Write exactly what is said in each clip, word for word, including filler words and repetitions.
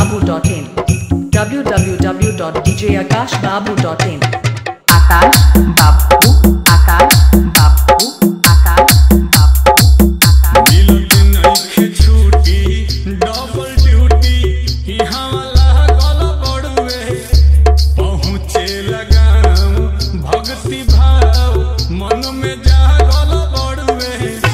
babu dot in w w w dot d j akash babu dot in Akash Babu, Akash Babu, Akash Babu, Akash मिलत नइखे छुट्टी double duty इहाँ वाला गल बड़ुए पहुँचे लगाम भक्ति भाव मन में जागल बड़ुए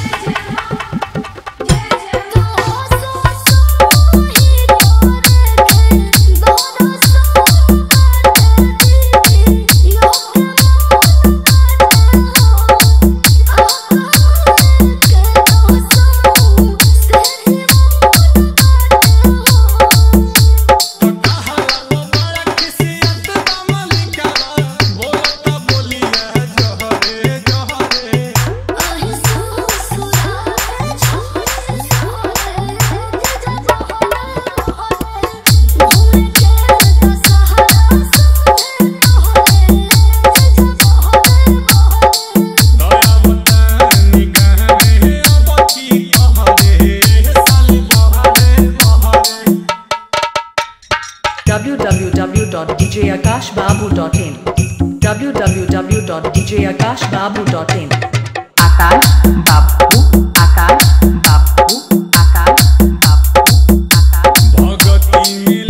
w w w dot d j akash babu dot in w w w dot d j akash babu dot in Akash Babu, Akash Babu, Akash Babu, Akash भगती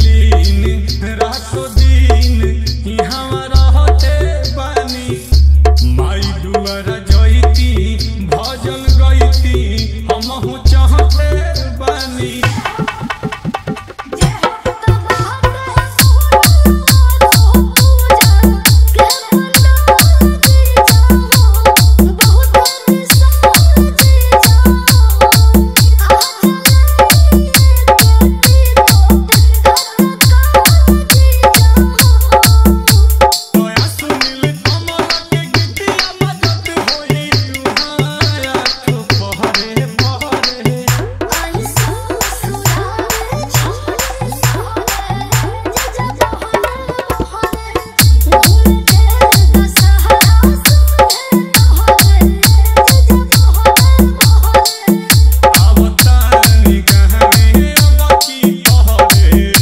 मिलीन रातो दिन इहाँ रहते बानी माई दुआरा जइती भजन गइती हमहु चाहते बानी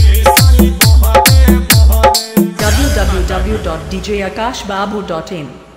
w w w dot d j akash babu dot in